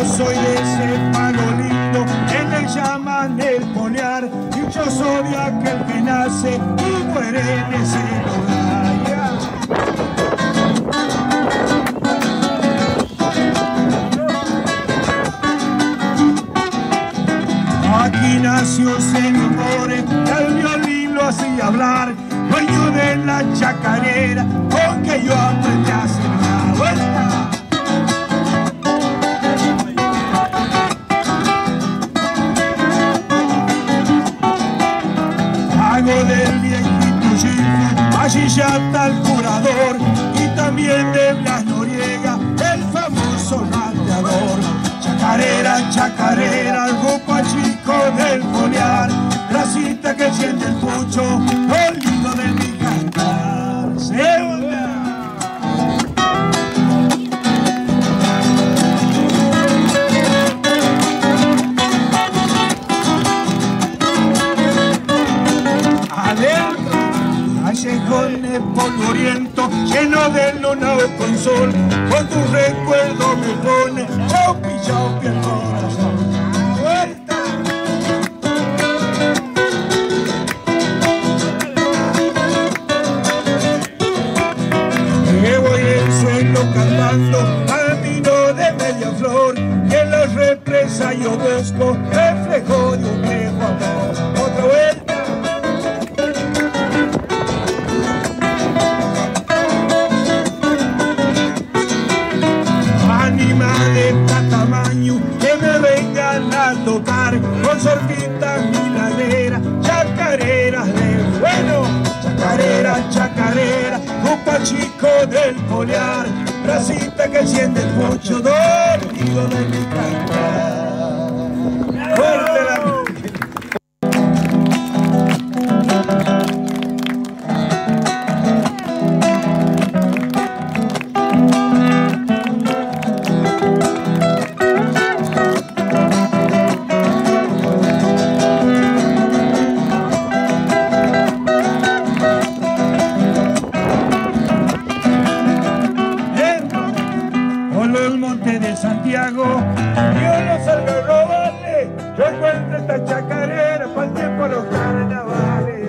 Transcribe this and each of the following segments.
soy de ese palo lindo que le llaman el polear, y yo soy aquel que nace y muere en ese lugar. Aquí nació señor More, el violín lo hacía hablar, dueño de la chacarera, con que yo aprendí a hacer una vuelta. Hago del viejito Gilfo, allí ya está el curador, y también de Blas Noriega, el famoso ranteador. Chacarera, chacarera, el grupo chico del polear, racita que siente el pucho, lo lindo de mi cantar. ¡Segunda! Adentro, callejones polvorientos, lleno de luna o con sol, con tu recuerdo me pone chaupi chaupi el corazón. ¡Vuelta! Que voy el suelo cantando, camino de media flor, y en la represa yo busco reflejo de un viejo amor. ¡Otra vuelta! Que me vengan a tocar con sortitas milaneras, chacareras de bueno, chacarera, chacarera, grupo chico del polear, racita que enciende el pocho, dormido de mi cantar. Fuerte la Santiago, yo no salgo a robarle, yo encuentro esta chacarera para el tiempo de los carnavales.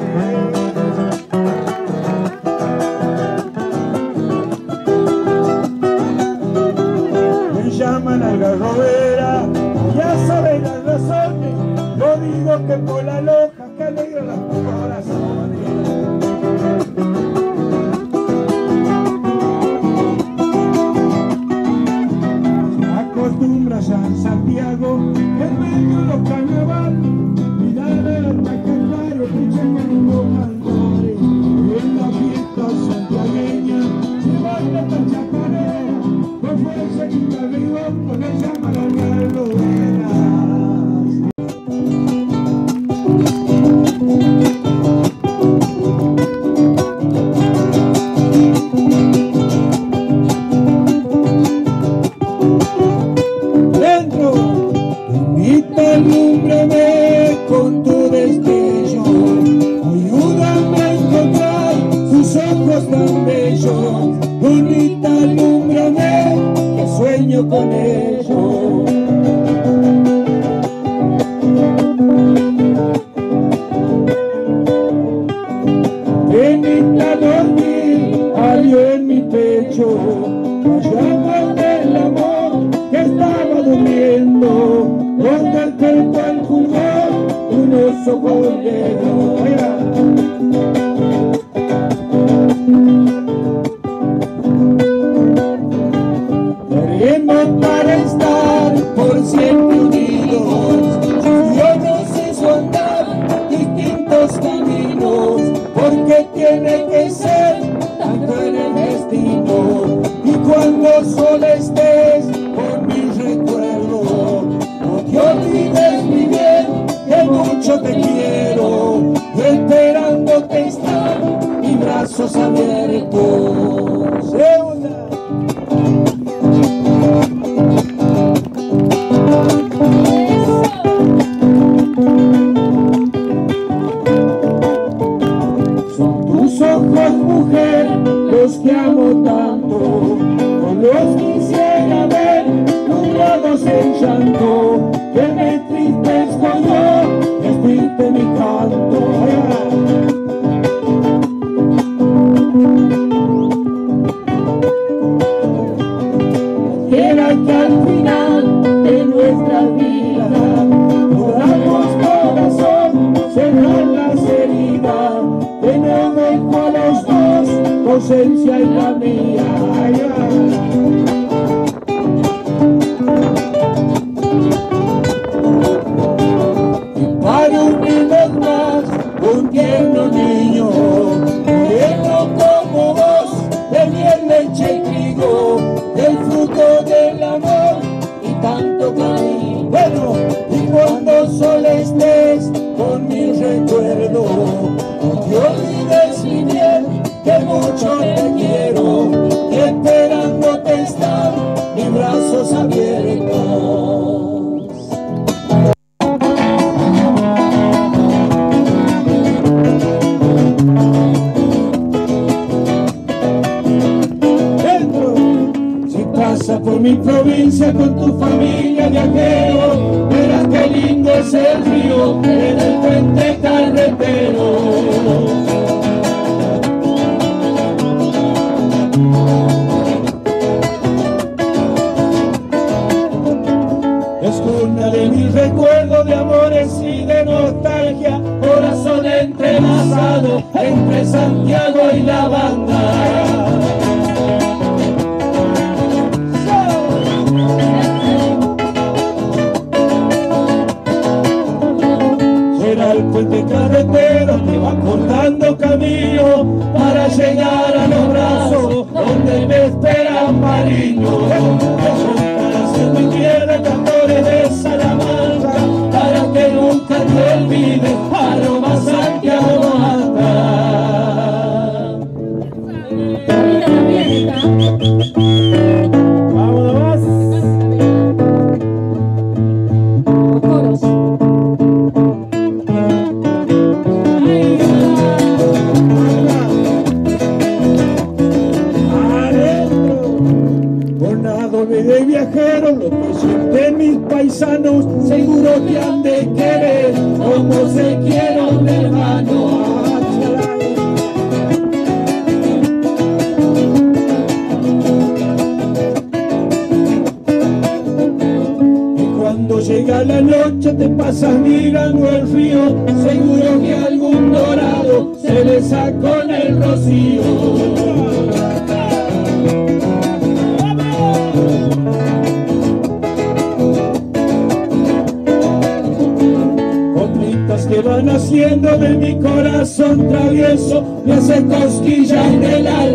Me llaman algarrobera, ya saben las razones, no digo que por la loca que alegra los corazones. Allá en Santiago, en medio de los carnavales, mirar al maquetario que checa en los cantores. En la fiesta santiagueña se baila esta chacarera, con fuerza y arriba, con el llama la algarrobera. Alúmbrame con tu destello, ayúdame a encontrar tus ojos tan bellos. Bonita, alúmbrame, que sueño con ellos. Venite a dormir, alió en mi pecho, la llama del amor que estaba durmiendo. Donde el cuerpo al juzgar, un oso bolero. Queremos para estar por siempre unidos. Yo nos hizo andar distintos caminos, porque tiene que ser tanto en el destino. Y cuando solo estés por mis recuerdos, no te olvides mi bien, que mucho te quiero, esperándote están mis brazos abiertos. Segunda. Son tus ojos, mujer, los que amo tanto, con los quisiera ver nublados en llanto, que me entristezco yo, es triste mi canto. Quiera que al final de nuestra vida podamos corazón cerrar las heridas, que no dejo a los dos, tu ausencia y la mía. Y para unirnos más, un tierno niño, tierno como vos, de miel, leche y trigo, el fruto del amor y tanto cariño. Bueno, y cuando solo estés con mi recuerdo, no te olvides mi bien, que mucho te quiero, que esperándote están mis brazos abiertos. Por mi provincia con tu familia viajero, verás qué lindo es el río en el puente carretero. Es cuna de mis recuerdos de amores y de nostalgia, corazón entrelazado entre Santiago y la banda. El puente carretero que va cortando camino para llegar a los brazos donde me esperan marinos. Para ser mi tierra, cantores de Salamanca, para que nunca te olvides, aroma Santiago hasta. Vámonos. De viajeros, los que de mis paisanos, seguro que han de querer como se quiere un hermano. Y cuando llega la noche te pasas mirando el río, seguro que algún dorado se le sacó en el rocío. Que van haciendo de mi corazón travieso, me hace cosquillas en el alma.